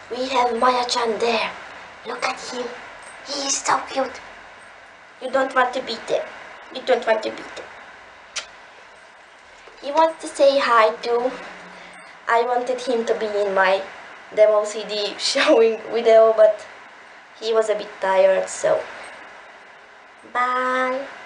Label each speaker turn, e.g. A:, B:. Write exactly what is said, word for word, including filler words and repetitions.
A: We have Maya-chan there. Look at him. He is so cute. You don't want to beat him. You don't want to beat him. He wants to say hi too. I wanted him to be in my demo C D showing video, but he was a bit tired, so bye.